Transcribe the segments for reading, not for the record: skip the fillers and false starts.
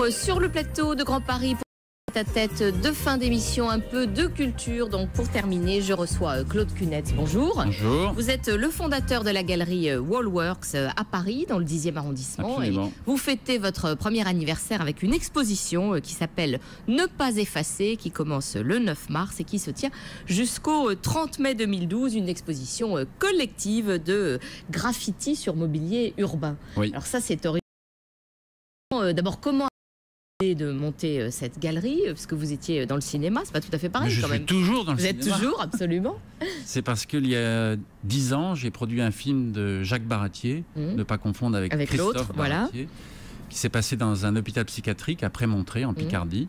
retour sur le plateau de Grand Paris pour à tête de fin d'émission, un peu de culture. Donc pour terminer, je reçois Claude Cunetz. Bonjour. Bonjour. Vous êtes le fondateur de la galerie Wallworks à Paris, dans le 10e arrondissement. Absolument. Et vous fêtez votre premier anniversaire avec une exposition qui s'appelle Ne pas effacer, qui commence le 9 mars et qui se tient jusqu'au 30 mai 2012. Une exposition collective de graffiti sur mobilier urbain. Oui. Alors ça, c'est original. D'abord, comment de monter cette galerie, parce que vous étiez dans le cinéma, c'est pas tout à fait pareil. Mais quand même. suis toujours dans le cinéma. Vous êtes toujours, absolument. C'est parce qu'il y a 10 ans, j'ai produit un film de Jacques Baratier, ne pas confondre avec Christophe l'autre, Baratier, qui s'est passé dans un hôpital psychiatrique à Prémontré, en Picardie.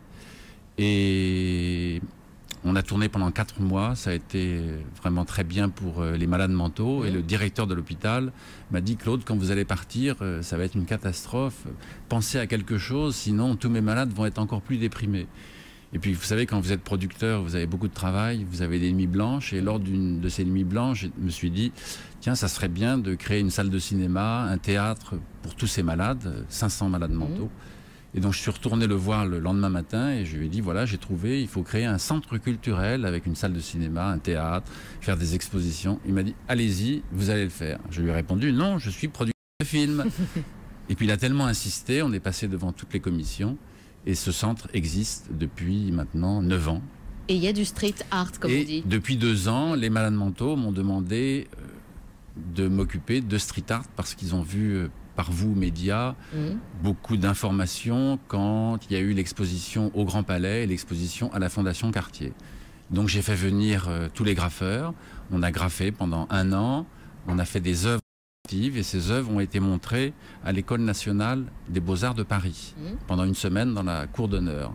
Et on a tourné pendant 4 mois, ça a été vraiment très bien pour les malades mentaux. Et le directeur de l'hôpital m'a dit: Claude, quand vous allez partir, ça va être une catastrophe. Pensez à quelque chose, sinon tous mes malades vont être encore plus déprimés. Et puis vous savez, quand vous êtes producteur, vous avez beaucoup de travail, vous avez des nuits blanches. Et lors d'une de ces nuits blanches, je me suis dit: tiens, ça serait bien de créer une salle de cinéma, un théâtre pour tous ces malades, 500 malades mentaux. Et donc je suis retourné le voir le lendemain matin et je lui ai dit: voilà, j'ai trouvé, il faut créer un centre culturel avec une salle de cinéma, un théâtre, faire des expositions. Il m'a dit: allez-y, vous allez le faire. Je lui ai répondu: non, je suis producteur de film. Et puis il a tellement insisté, on est passé devant toutes les commissions et ce centre existe depuis maintenant 9 ans. Et il y a du street art, comme on dit. Depuis 2 ans, les malades mentaux m'ont demandé de m'occuper de street art parce qu'ils ont vu par vous, médias, beaucoup d'informations quand il y a eu l'exposition au Grand Palais et l'exposition à la Fondation Cartier. Donc j'ai fait venir tous les graffeurs, on a graffé pendant 1 an, on a fait des œuvres et ces œuvres ont été montrées à l'École nationale des beaux-arts de Paris pendant 1 semaine dans la cour d'honneur.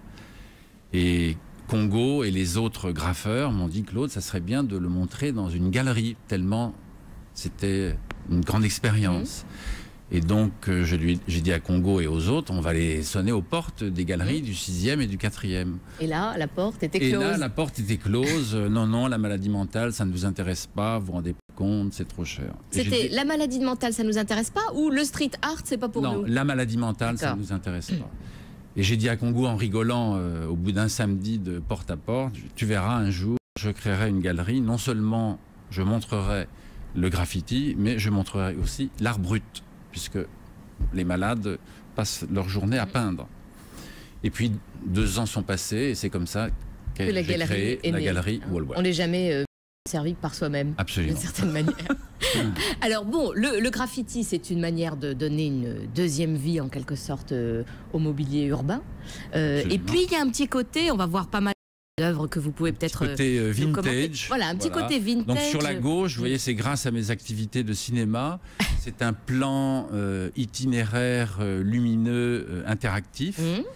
Et Congo et les autres graffeurs m'ont dit: Claude, ça serait bien de le montrer dans une galerie, tellement c'était une grande expérience. Et donc, j'ai dit à Congo et aux autres: on va aller sonner aux portes des galeries du 6e et du 4e. Et là, la porte était close. Et là, la porte était close. Non, non, la maladie mentale, ça ne vous intéresse pas, vous vous rendez pas compte, c'est trop cher. C'était la maladie mentale, ça ne nous intéresse pas, ou le street art, c'est pas pour nous? Non, la maladie mentale, ça ne nous intéresse pas. Et j'ai dit à Congo en rigolant, au bout d'un samedi de porte à porte: tu verras, un jour, je créerai une galerie. Non seulement je montrerai le graffiti, mais je montrerai aussi l'art brut, puisque les malades passent leur journée à peindre. Et puis 2 ans sont passés et c'est comme ça que j'ai créé la galerie Wallworks. On n'est jamais servi par soi-même, d'une certaine manière. Alors bon, le graffiti, c'est une manière de donner une deuxième vie en quelque sorte au mobilier urbain. Et puis il y a un petit côté, on va voir pas mal d'œuvres que vous pouvez peut-être côté vintage. Voilà, un petit côté vintage. Donc sur la gauche, vous voyez, c'est grâce à mes activités de cinéma. C'est un plan itinéraire lumineux interactif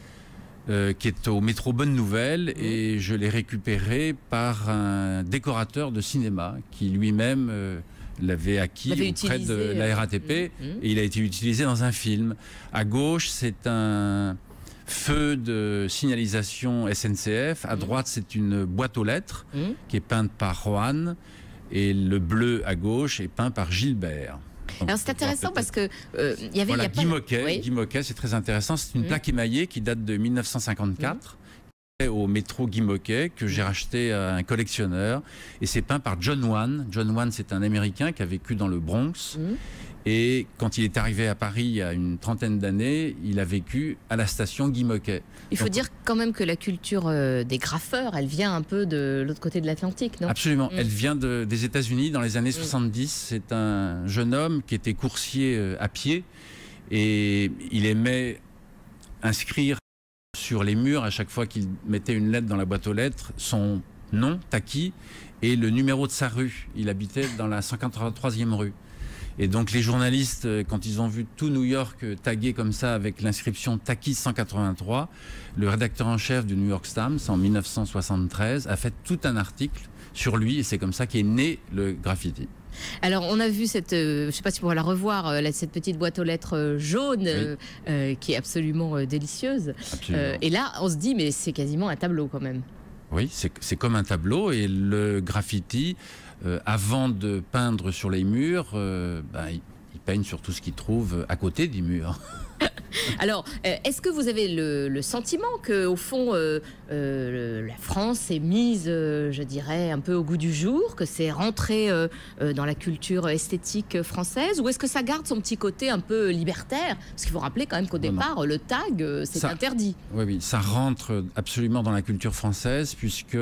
qui est au métro Bonne Nouvelle et je l'ai récupéré par un décorateur de cinéma qui lui-même l'avait acquis auprès de la RATP et il a été utilisé dans un film. À gauche, c'est un feu de signalisation SNCF. À droite, c'est une boîte aux lettres qui est peinte par Rohan. Et le bleu à gauche est peint par Gilbert. Donc, alors c'est intéressant parce que il y avait... Voilà, Guy Moquet, c'est très intéressant. C'est une plaque émaillée qui date de 1954. Au métro Guy Moquet, que j'ai racheté à un collectionneur. Et c'est peint par John Wan. John Wan, c'est un Américain qui a vécu dans le Bronx. Et quand il est arrivé à Paris il y a une 30aine d'années, il a vécu à la station Guy Moquet. Il faut dire quand même que la culture des graffeurs, elle vient un peu de l'autre côté de l'Atlantique, non? Absolument. Elle vient des États-Unis dans les années 70. C'est un jeune homme qui était coursier à pied et il aimait inscrire sur les murs, à chaque fois qu'il mettait une lettre dans la boîte aux lettres, son nom, Taki, et le numéro de sa rue. Il habitait dans la 183e rue. Et donc les journalistes, quand ils ont vu tout New York tagué comme ça avec l'inscription Taki 183, le rédacteur en chef du New York Times en 1973 a fait tout un article sur lui et c'est comme ça qu'est né le graffiti. Alors on a vu cette, je ne sais pas si on va la revoir, cette petite boîte aux lettres jaune qui est absolument délicieuse. Et là on se dit mais c'est quasiment un tableau quand même. Oui, c'est comme un tableau et le graffiti, avant de peindre sur les murs, il peigne sur tout ce qu'il trouve à côté des murs. Alors, est-ce que vous avez le sentiment qu'au fond, la France est mise, je dirais, un peu au goût du jour, que c'est rentré dans la culture esthétique française, ou est-ce que ça garde son petit côté un peu libertaire? Parce qu'il faut rappeler quand même qu'au départ, le tag, c'est interdit. Oui, ça rentre absolument dans la culture française, puisque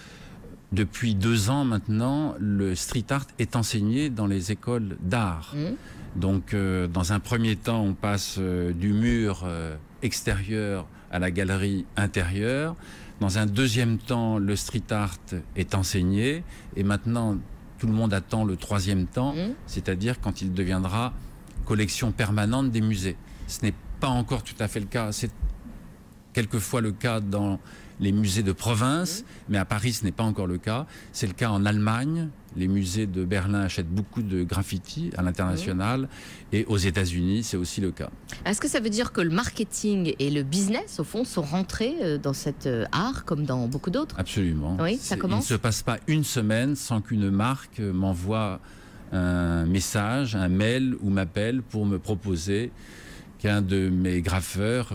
depuis 2 ans maintenant, le street art est enseigné dans les écoles d'art. Donc, dans un premier temps, on passe du mur extérieur à la galerie intérieure. Dans un deuxième temps, le street art est enseigné. Et maintenant, tout le monde attend le 3e temps, c'est-à-dire quand il deviendra collection permanente des musées. Ce n'est pas encore tout à fait le cas. C'est quelquefois le cas dans les musées de province, mais à Paris, ce n'est pas encore le cas. C'est le cas en Allemagne. Les musées de Berlin achètent beaucoup de graffiti à l'international. Et aux États-Unis, c'est aussi le cas. Est-ce que ça veut dire que le marketing et le business, au fond, sont rentrés dans cet art comme dans beaucoup d'autres? Absolument. Oui, ça commence. Il ne se passe pas une semaine sans qu'une marque m'envoie un message, un mail ou m'appelle pour me proposer qu'un de mes graffeurs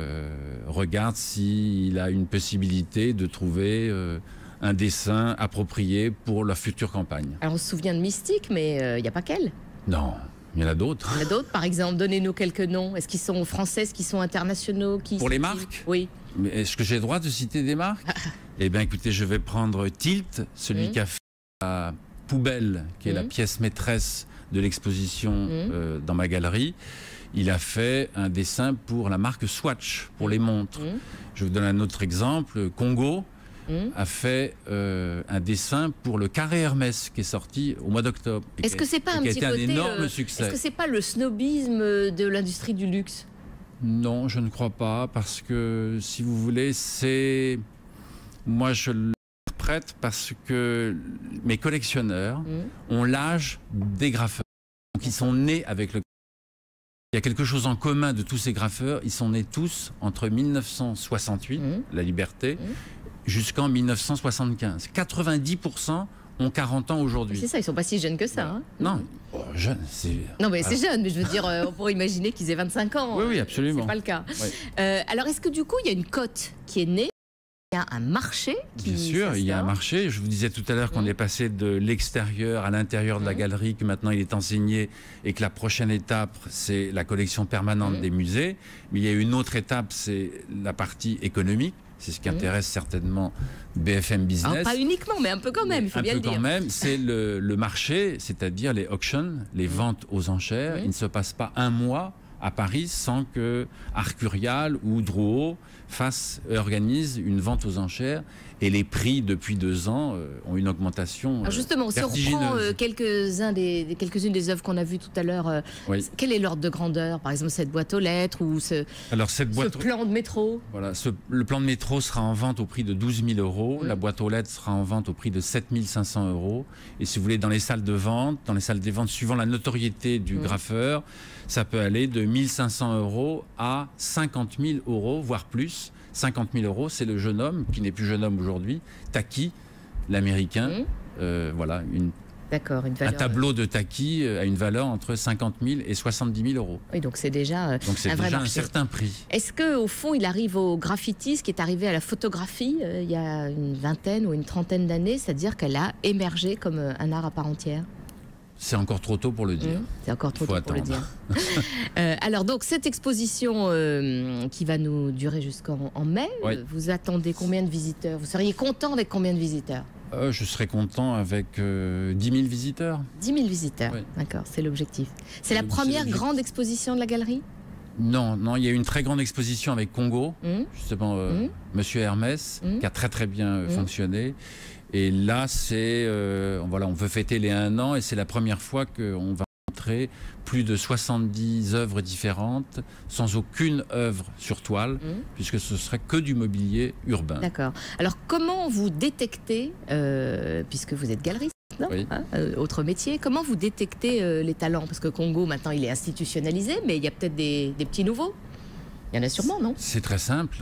regarde s'il a une possibilité de trouver un dessin approprié pour leur future campagne. Alors on se souvient de Mystique, mais il n'y a pas qu'elle. Non, il y en a d'autres. Il y en a d'autres, par exemple. Donnez-nous quelques noms. Est-ce qu'ils sont français, est-ce qu'ils sont internationaux? Pour les marques? Oui. Mais est-ce que j'ai le droit de citer des marques? Eh bien écoutez, je vais prendre Tilt, celui qui a fait la poubelle, qui est la pièce maîtresse de l'exposition dans ma galerie. Il a fait un dessin pour la marque Swatch, pour les montres. Je vous donne un autre exemple. Congo a fait un dessin pour le carré Hermès qui est sorti au mois d'octobre. Est-ce que c'est pas un petit côté, un énorme succès? Est-ce que c'est pas le snobisme de l'industrie du luxe? Non, je ne crois pas, parce que si vous voulez, c'est... Moi, je l'interprète parce que mes collectionneurs ont l'âge des graffeurs. Donc, ils sont nés avec le... Il y a quelque chose en commun de tous ces graffeurs. Ils sont nés tous entre 1968, la liberté, jusqu'en 1975. 90% ont 40 ans aujourd'hui. C'est ça, ils sont pas si jeunes que ça. Hein. Non, jeunes, c'est... Non, mais c'est jeune, mais je veux dire, on pourrait imaginer qu'ils aient 25 ans. Oui, absolument. C'est pas le cas. Oui. Alors, est-ce que du coup, il y a une cote qui est née? Il y a un marché qui Bien sûr, il y a un marché. Je vous disais tout à l'heure qu'on est passé de l'extérieur à l'intérieur de la galerie, que maintenant il est enseigné et que la prochaine étape, c'est la collection permanente des musées. Mais il y a une autre étape, c'est la partie économique. C'est ce qui intéresse certainement BFM Business. Alors, pas uniquement, mais un peu quand même, il faut bien le dire. Un peu quand même, c'est le marché, c'est-à-dire les auctions, les ventes aux enchères. Il ne se passe pas un mois à Paris sans que Arcurial ou Drouot organisent une vente aux enchères, et les prix depuis 2 ans ont une augmentation. Alors justement, si on reprend quelques-unes des œuvres qu'on a vues tout à l'heure, quel est l'ordre de grandeur? Par exemple, cette boîte aux lettres ou ce plan de métro? Voilà, le plan de métro sera en vente au prix de 12 000 €. La boîte aux lettres sera en vente au prix de 7 500 €. Et si vous voulez, dans les salles de vente, suivant la notoriété du graffeur, ça peut aller de 1 500 € à 50 000 €, voire plus. 50 000 €, c'est le jeune homme, qui n'est plus jeune homme aujourd'hui, Taki, l'américain. Voilà, un tableau de Taki a une valeur entre 50 000 et 70 000 €. Oui, donc c'est déjà un certain prix. Est-ce qu'au fond, il arrive au graffiti, ce qui est arrivé à la photographie il y a une vingtaine ou une trentaine d'années, c'est-à-dire qu'elle a émergé comme un art à part entière? C'est encore trop tôt pour le dire. C'est encore trop tôt pour le dire. Alors donc cette exposition qui va nous durer jusqu'en mai, vous attendez combien de visiteurs? Vous seriez content avec combien de visiteurs? Je serais content avec 10 000 visiteurs. 10 000 visiteurs, d'accord, c'est l'objectif. C'est la première grande exposition de la galerie? Non, il y a eu une très grande exposition avec Congo, justement, Monsieur Hermès, qui a très bien fonctionné. Et là, on veut fêter les 1 an, et c'est la première fois qu'on va montrer plus de 70 œuvres différentes, sans aucune œuvre sur toile, puisque ce serait que du mobilier urbain. D'accord. Alors, comment vous détectez, puisque vous êtes galeriste, non, autre métier, comment vous détectez les talents? Parce que Congo, maintenant, il est institutionnalisé, mais il y a peut-être des petits nouveaux. Il y en a sûrement, non? C'est très simple.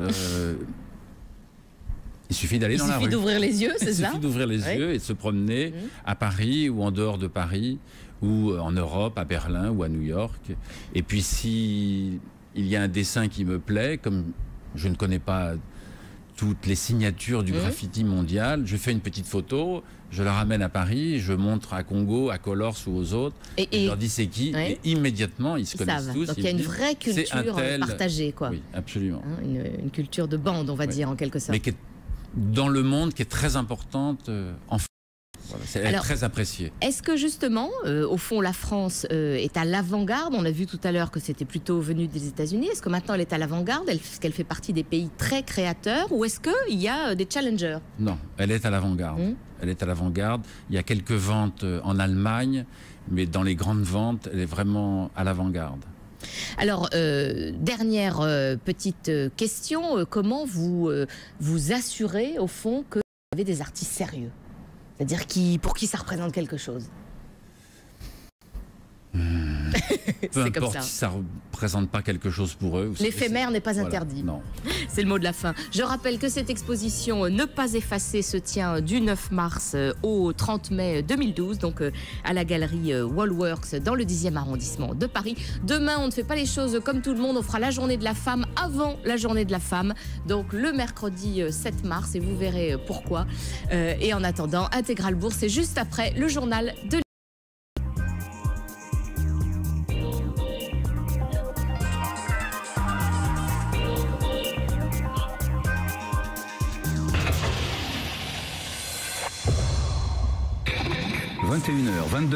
Il suffit d'aller dans la rue. Il suffit d'ouvrir les yeux, c'est ça? Il suffit d'ouvrir les yeux et de se promener à Paris ou en dehors de Paris, ou en Europe, à Berlin ou à New York. Et puis si il y a un dessin qui me plaît, comme je ne connais pas toutes les signatures du graffiti mondial, je fais une petite photo, je la ramène à Paris, je montre à Congo, à Colors ou aux autres, et je leur dis c'est qui, et immédiatement ils se connaissent tous. Donc il y a une vraie culture partagée, quoi. Oui, absolument. Une culture de bande, on va dire, en quelque sorte. Mais qui est dans le monde, qui est très importante en France. Voilà, elle est très appréciée. Est-ce que justement, au fond, la France est à l'avant-garde? On a vu tout à l'heure que c'était plutôt venu des États-Unis. Est-ce que maintenant elle est à l'avant-garde? Est-ce qu'elle fait partie des pays très créateurs? Ou est-ce qu'il y a des challengers? Non, elle est à l'avant-garde. Elle est à l'avant-garde. Il y a quelques ventes en Allemagne, mais dans les grandes ventes, elle est vraiment à l'avant-garde. Alors, dernière petite question. Comment vous assurez, au fond, que vous avez des artistes sérieux? C'est-à-dire pour qui ça représente quelque chose? Peu importe si ça ne représente pas quelque chose pour eux. L'éphémère n'est pas interdit. Non. C'est le mot de la fin. Je rappelle que cette exposition Ne pas effacer se tient du 9 mars au 30 mai 2012, donc à la galerie Wallworks dans le 10e arrondissement de Paris. Demain, on ne fait pas les choses comme tout le monde. On fera la journée de la femme avant la journée de la femme, donc le mercredi 7 mars, et vous verrez pourquoi. Et en attendant, Intégral Bourse, c'est juste après le journal de 21h22.